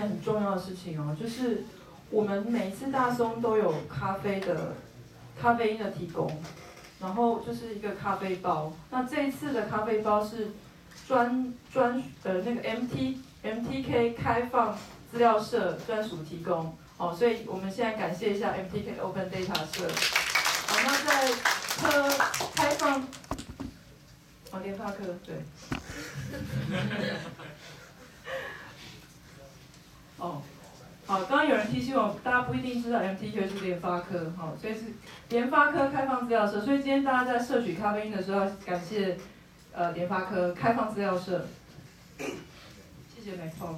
很重要的事情哦，就是我们每一次大松都有咖啡因的提供，然后就是一个咖啡包。那这一次的咖啡包是那个 MTK 开放资料社专属提供，哦，所以我们现在感谢一下 MTK Open Data 社。好，那在开放，联发科对。哦，好，刚刚有人提醒我，大家不一定知道 MTK 是联发科，好，所以是联发科开放资料社。所以今天大家在摄取咖啡因的时候，要感谢联发科开放资料社。谢谢美凤。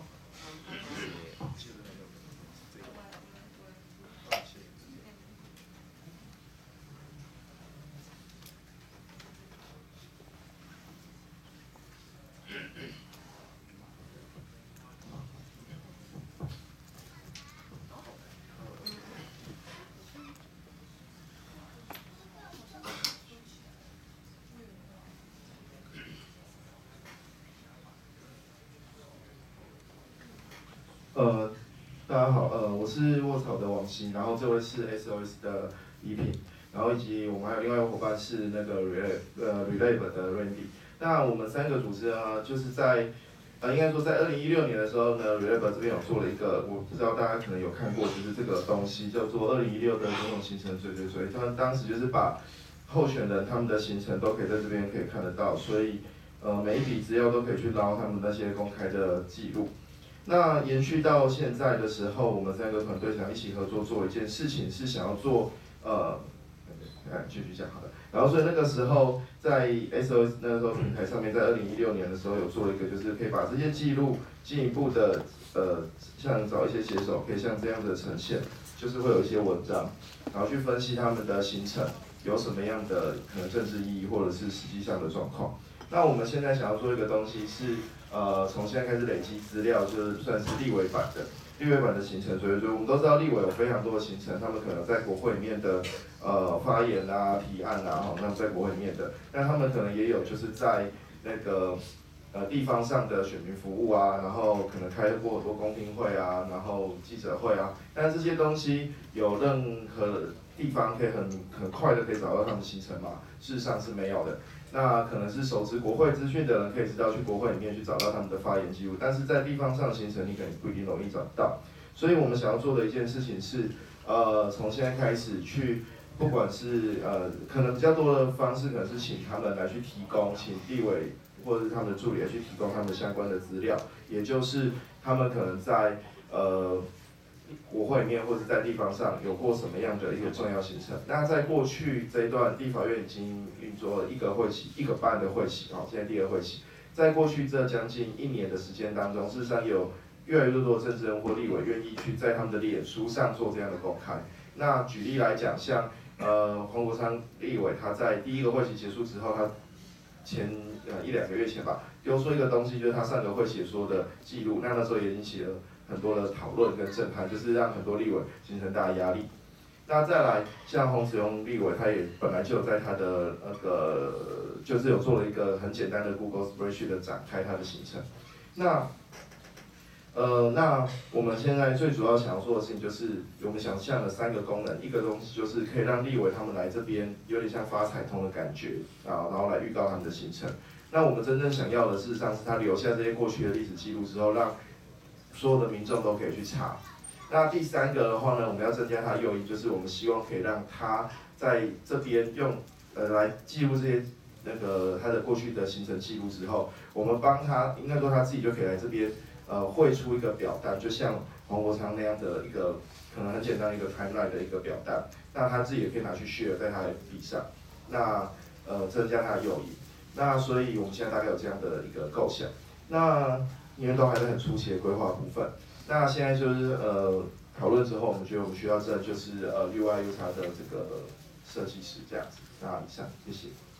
大家好，我是卧草的王鑫，然后这位是 SOS 的怡品，然后以及我们还有另外一个伙伴是那个 Relab 的 Randy。那我们三个组织呢，就是在应该说在2016年的时候呢 ，Relab 这边有做了一个，我不知道大家可能有看过，就是这个东西叫做2016的总统行程追，他们当时就是把候选人他们的行程都可以在这边可以看得到，所以每一笔资料都可以去捞他们那些公开的记录。那延续到现在的时候，我们三个团队想一起合作做一件事情，是想要做继续讲好了。然后所以那个时候在 SOS 那个时候平台上面，在2016年的时候有做一个，就是可以把这些记录进一步的像找一些写手，可以像这样的呈现，就是会有一些文章，然后去分析他们的行程有什么样的可能政治意义，或者是实际上的状况。那我们现在想要做一个东西是。从现在开始累积资料，就是算是立委版的行程。所以我们都知道立委有非常多的行程，他们可能在国会里面的发言啊、提案啊，那在国会里面的，但他们可能也有就是在那个地方上的选民服务啊，然后可能开过很多公听会啊，然后记者会啊，但这些东西有任何地方可以很快的可以找到他们的行程吗？事实上是没有的。那可能是熟知国会资讯的人可以知道去国会里面去找到他们的发言记录，但是在地方上的行程你可能不一定容易找到。所以我们想要做的一件事情是，从现在开始去，不管是可能比较多的方式，可能是请他们来去提供，请地委或者是他们的助理来去提供他们相关的资料，也就是他们可能在国会里面或者在地方上有过什么样的一个重要行程。那在过去这一段，立法院已经运作了1个半的会期，现在第2会期。在过去这将近1年的时间当中，事实上有越来越多的政治人物或立委愿意去在他们的脸书上做这样的公开。那举例来讲，像黄国昌立委，他在第1个会期结束之后，他前1-2个月前吧，丢出一个东西，就是他上个会期说的记录。那时候也引起了很多的讨论跟震撼，就是让很多立委形成大的压力。那再来，像洪慈庸立委，他也本来就有在他的就是有做了一个很简单的 Google Spreadsheet 的展开他的行程。那我们现在最主要想要做的事情，就是我们想象了3个功能，一个东西就是可以让立委他们来这边，有点像发彩通的感觉啊，然后来预告他们的行程。那我们真正想要的，事实上是他留下这些过去的历史记录之后，让所有的民众都可以去查。那第3个的话呢，我们要增加它的诱因，就是我们希望可以让他在这边用来记录这些他的过去的行程记录之后，我们帮他，应该说他自己就可以来这边绘出一个表单，就像黄国昌那样的一个可能很简单的一个 timeline 的一个表单，那他自己也可以拿去 share 在他的笔上，那增加他的诱因。那所以我们现在大概有这样的一个构想。那因为都还是很初期的规划部分，那现在就是讨论之后，我们觉得我们需要就是UI UX 的这个设计师这样子。那以上，谢谢。